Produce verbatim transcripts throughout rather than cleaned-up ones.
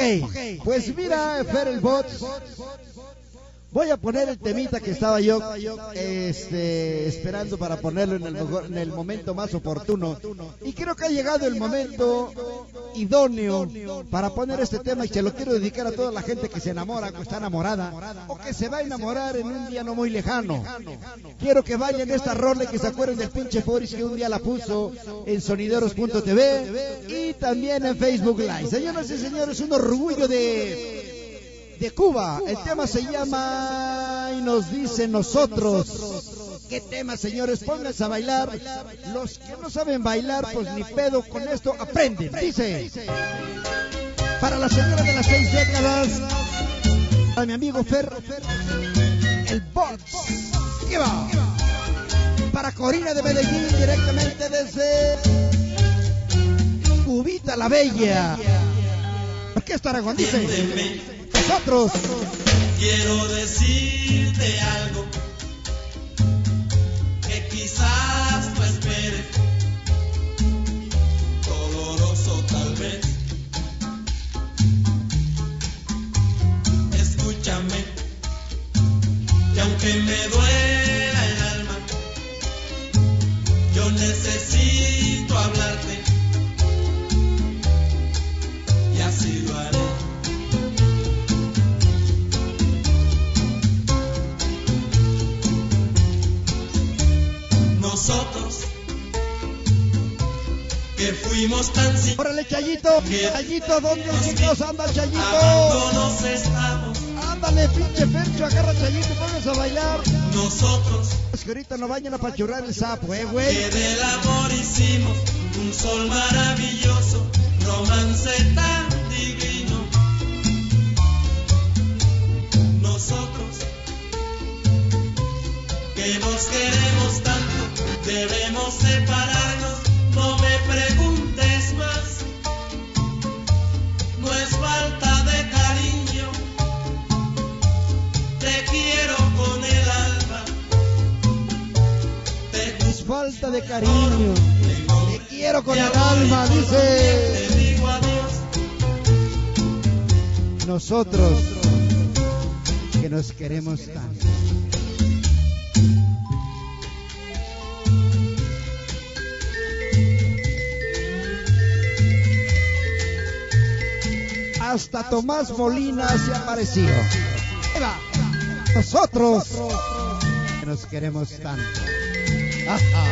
Ok, pues mira, Fer el Bot, voy a poner el temita que estaba yo este, esperando para ponerlo en el, mejor, en el momento más oportuno. Y creo que ha llegado el momento idóneo para poner este tema, y se lo quiero dedicar a toda la gente que se enamora o está enamorada o que se va a enamorar en un día no muy lejano. Quiero que vayan esta rola y que se acuerden del pinche Foris que un día la puso en sonideros punto t v y también en Facebook Live. Señoras y señores, un orgullo de... de Cuba. El tema se llama y nos dice Nosotros. ¿Qué tema, señores? Pónganse a bailar. Los que no saben bailar, pues ni pedo, con esto aprenden. Dice: para la señora de las seis décadas, a mi amigo Fer el Bot. ¿Qué va? Para Corina de Medellín, directamente desde Cubita la Bella. Orquesta Aragón dice: nosotros. Quiero decirte algo que quizás no esperes, doloroso tal vez. Escúchame, que aunque me duela el alma, yo necesito hablarte, y así lo haré. Nosotros que fuimos tan sin... ¡Órale, Chayito! ¡Chayito! ¿Dónde chicos anda, Chayito? Abandonos estamos. Ándale, pinche Fercho, agarra Chayito y pónganse a bailar. Nosotros Es que ahorita no vayan a apachurrar el sapo, eh, güey. que del amor hicimos un sol maravilloso, romance tan divino. Nosotros que nos queremos tanto, debemos separarnos. No me preguntes más, no es falta de cariño, te quiero con el alma, te Es falta de cariño. Te quiero con el alma, dice. te digo adiós. Nosotros que nos queremos tanto. Hasta Tomás Molina se ha parecido. Ahí va. Nosotros que nos queremos tanto. Ajá.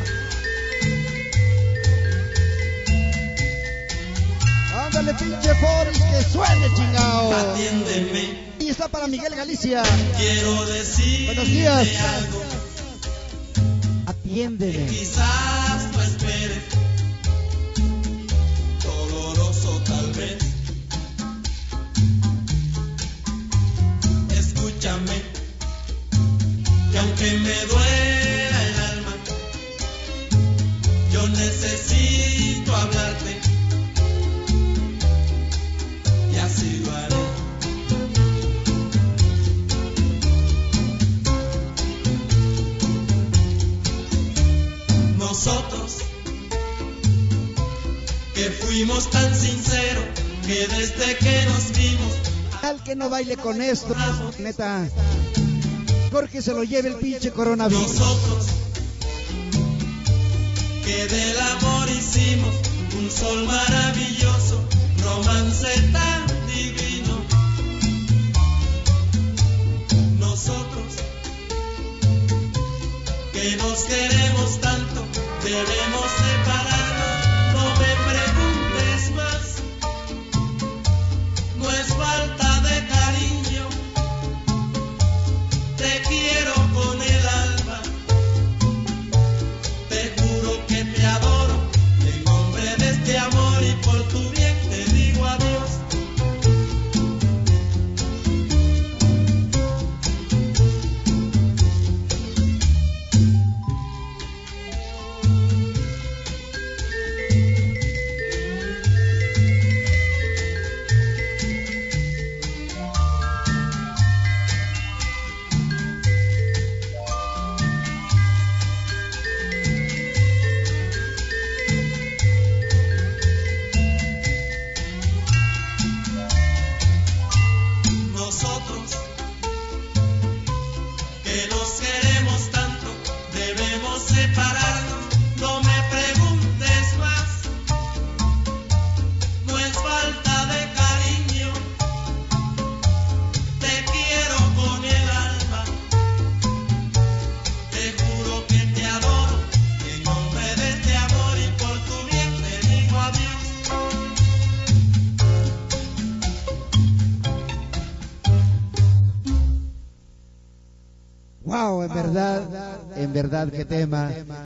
Ándale, pinche Boris, que suene, chingao. Atiéndeme, Y está para Miguel Galicia. quiero decirte Buenos días. algo Atiéndeme. quizás no esperes, doloroso tal vez. Escúchame, que aunque me duela el alma, yo necesito hablarte, y así lo haré. Nosotros que fuimos tan sinceros, que desde que nos vimos, Al que no baile con esto, neta, porque se lo lleve el pinche coronavirus. nosotros que del amor hicimos un sol maravilloso, romance tan divino. Nosotros que nos queremos tanto, debemos separarnos. No me preguntes más, no es falta de cariño, te quiero con el alma, te juro que te adoro, en nombre de este amor y por tu bien te digo adiós. Wow, en verdad, en verdad, qué tema.